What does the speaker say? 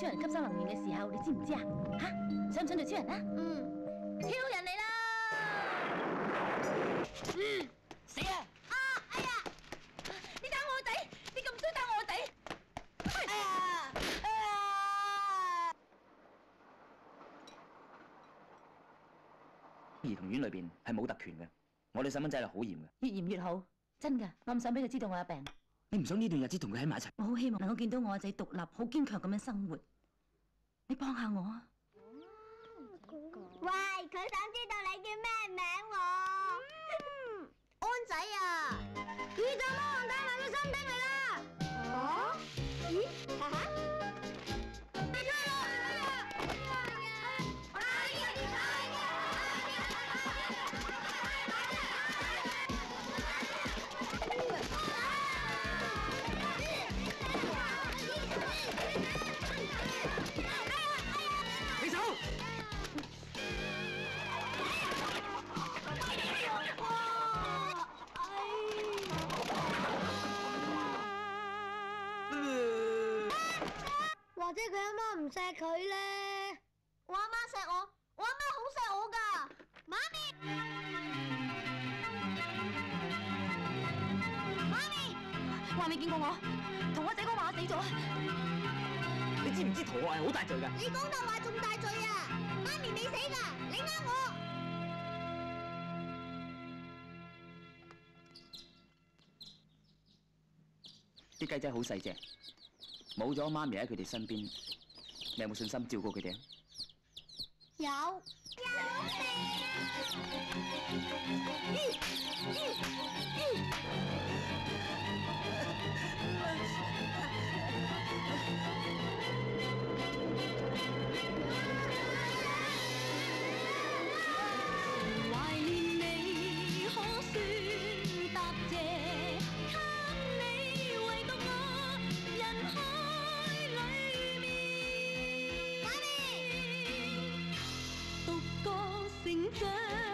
超人吸收能源嘅時候，你知唔知啊？吓，想唔想做超人啊？ 嗯， 超人嚟啦！ 死啊！ 哎呀！你打我個仔！你咁衰打我個仔！ 兒童院裏邊係冇特權嘅，我哋細蚊仔係好嚴嘅。 越嚴越好，真㗎！我唔想俾佢知道我有病。 你唔想呢段日子同佢喺埋一齊？ 我好希望能夠見到我個仔獨立、好堅強咁樣生活。你幫下我啊！ 喂，佢想知道你叫咩名喎？安仔啊！宇宙魔王帶埋個新兵嚟啦！哦？咦？哈哈！你出嚟！ 起手！ 或者佢阿媽唔錫佢咧？我阿媽錫我，我阿媽好錫我噶。媽咪，媽咪， 話未見過我，同我仔講話我死咗。 你知唔知逃學係好大罪㗎？ 你講大話仲大罪啊！媽咪未死噶，你呃我。 啲雞仔好細隻，冇咗媽咪喺佢哋身邊，你有冇信心照顧佢哋啊？ 有。 懷念你，可算答謝，給你唯獨我人海裏面，獨個成長。